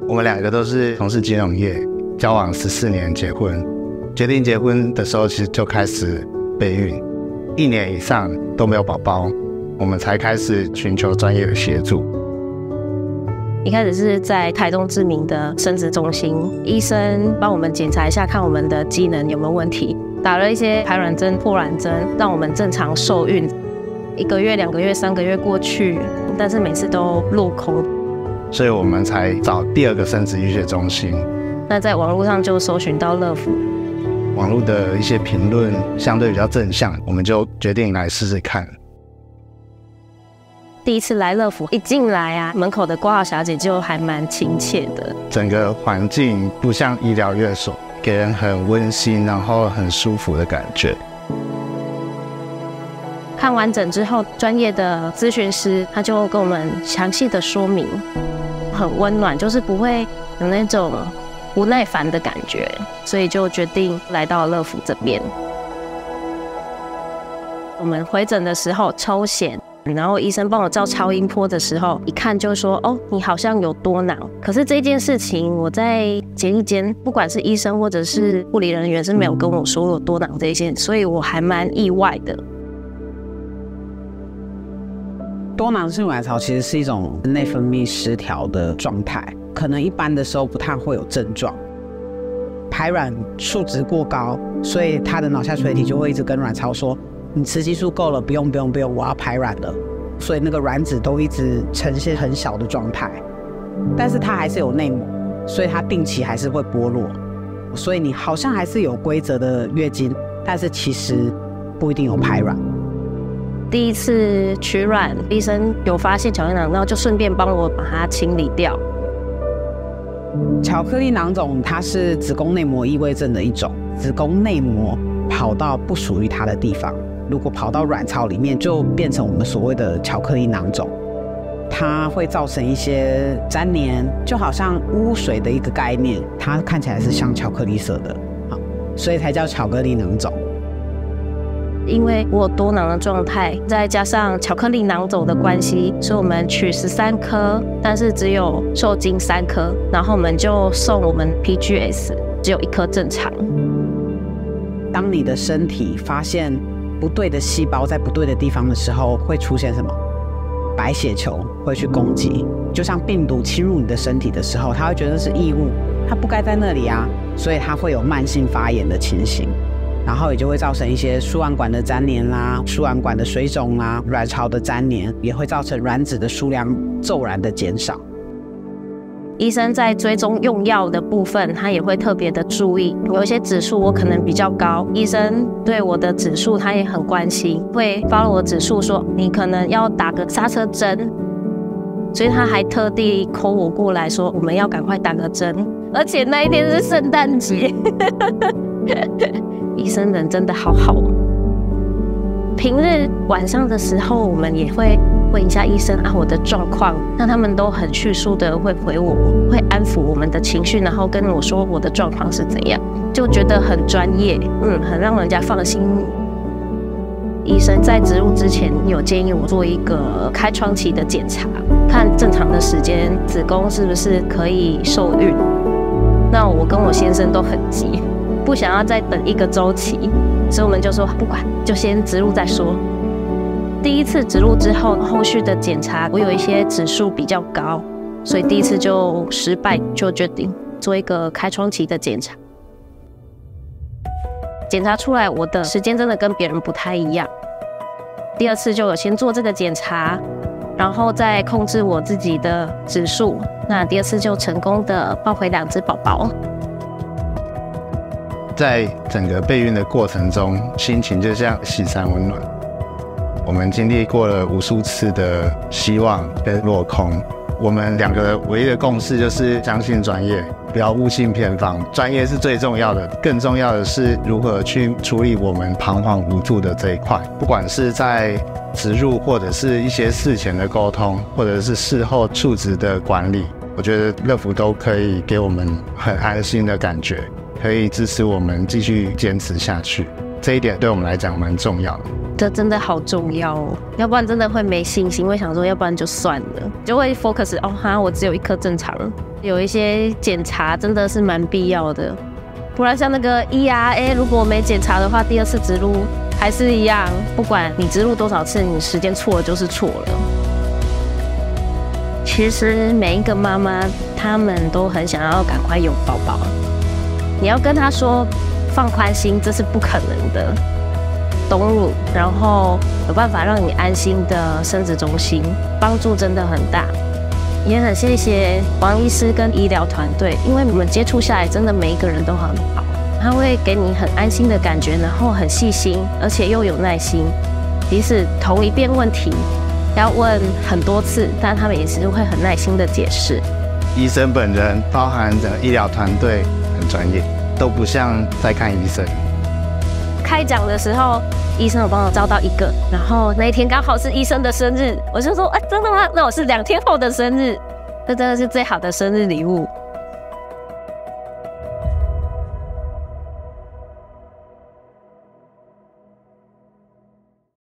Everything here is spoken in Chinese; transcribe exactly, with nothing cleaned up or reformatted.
我们两个都是从事金融业，交往十四年结婚，决定结婚的时候其实就开始备孕，一年以上都没有宝宝，我们才开始寻求专业的协助。 一开始是在台东知名的生殖中心，医生帮我们检查一下，看我们的机能有没有问题，打了一些排卵针、破卵针，让我们正常受孕。一个月、两个月、三个月过去，但是每次都落空， 所以我们才找第二个生殖医学中心。 那在网络上就搜寻到乐福， 网络的一些评论相对比较正向，我们就决定来试试看。 第一次来乐福，一进来啊，门口的挂号小姐就还蛮亲切的。 整个环境不像医疗院所，给人很温馨，然后很舒服的感觉。 看完诊之后，专业的咨询师他就跟我们详细的说明，很温暖，就是不会有那种不耐烦的感觉，所以就决定来到乐福这边。我们回诊的时候抽血。然后医生帮我照超音波的时候，一看就说：“哦，你好像有多囊。”可是这件事情我在检疫间，不管是医生或者是护理人员是没有跟我说有多囊这一件，所以我还蛮意外的。 多囊性卵巢其实是一种内分泌失调的状态，可能一般的时候不太会有症状。排卵数值过高，所以他的脑下垂体就会一直跟卵巢说。你雌激素够了，不用不用不用，我要排卵了。所以那个卵子都一直呈现很小的状态，但是它还是有内膜，所以它定期还是会剥落。所以你好像还是有规则的月经，但是其实不一定有排卵。 第一次取卵，医生有发现巧克力囊，然后就顺便帮我把它清理掉。 巧克力囊肿它是子宫内膜异位症的一种，子宫内膜跑到不属于它的地方。如果跑到卵巢里面，就变成我们所谓的巧克力囊肿，它会造成一些粘连，就好像污水的一个概念，它看起来是像巧克力色的，所以才叫巧克力囊肿。 因为我有多囊的状态，再加上巧克力囊肿的关系，所以我们取十三颗，但是只有受精三颗，然后我们就送我们 P G S， 只有一颗正常。 当你的身体发现不对的细胞在不对的地方的时候，会出现什么？白血球会去攻击，就像病毒侵入你的身体的时候，它会觉得是异物，它不该在那里啊，所以它会有慢性发炎的情形，然后也就会造成一些输卵管的粘连啦、输卵管的水肿啦、卵巢的粘连，也会造成卵子的数量骤然的减少。 医生在追踪用药的部分，他也会特别的注意，有一些指数我可能比较高，医生对我的指数他也很关心，会 follow 我的指数说你可能要打个刹车针，所以他还特地 call 我过来说我们要赶快打个针，而且那一天是圣诞节，医生人真的好好。平日晚上的时候，我们也会问一下医生啊我的状况，那他们都很迅速的会回我，会安抚我们的情绪，然后跟我说我的状况是怎样，就觉得很专业，嗯，很让人家放心。医生在植入之前有建议我做一个开窗期的检查，看正常的时间子宫是不是可以受孕。那我跟我先生都很急，不想要再等一个周期，所以我们就说不管，就先植入再说。第一次植入之后，后续的检查我有一些指数比较高，所以第一次就失败，就决定做一个开窗期的检查。检查出来我的时间真的跟别人不太一样。第二次就有先做这个检查，然后再控制我自己的指数。那第二次就成功的抱回两只宝宝。 在整个备孕的过程中，心情就像西山温暖。我们经历过了无数次的希望跟落空，我们两个唯一的共识就是相信专业，不要误信偏方。专业是最重要的，更重要的是如何去处理我们彷徨无助的这一块。不管是在植入，或者是一些事前的沟通，或者是事后数值的管理，我觉得乐福都可以给我们很安心的感觉，可以支持我们继续坚持下去。这一点对我们来讲蛮重要的。 这真的好重要哦，要不然真的会没信心，会想说要不然就算了，就会 focus 哦哈，我只有一颗正常，有一些检查真的是蛮必要的，不然像那个 E R A， 如果我没检查的话，第二次植入还是一样，不管你植入多少次，你时间错了就是错了。其实每一个妈妈，她们都很想要赶快有宝宝，你要跟她说放宽心，这是不可能的。懂乳，然后有办法让你安心的生殖中心，帮助真的很大。也很谢谢王医师跟医疗团队，因为我们接触下来，真的每一个人都很好，他会给你很安心的感觉，然后很细心，而且又有耐心。即使同一遍问题要问很多次，但他们也是会很耐心的解释。 医生本人，包含着医疗团队很专业，都不像在看医生。 开讲的时候，医生有帮我招到一个，然后那一天刚好是医生的生日，我就说，哎、欸，真的吗？那我是两天后的生日，这真的是最好的生日礼物。